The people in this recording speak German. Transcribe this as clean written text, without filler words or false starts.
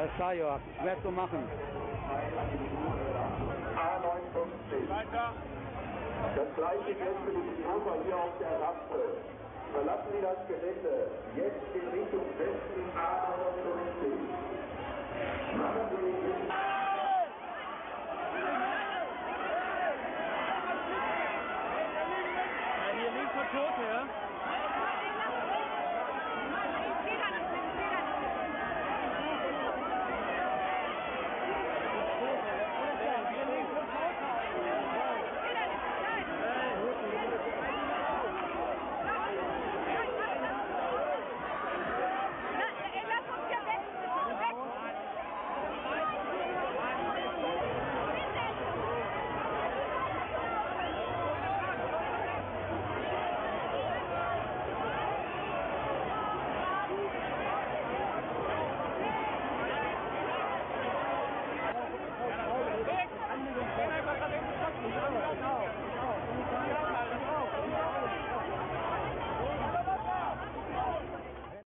Sajor, wer zu machen? A59. Weiter. Das gleiche gilt für die Besucher hier auf der Rampe. Verlassen Sie das Gelände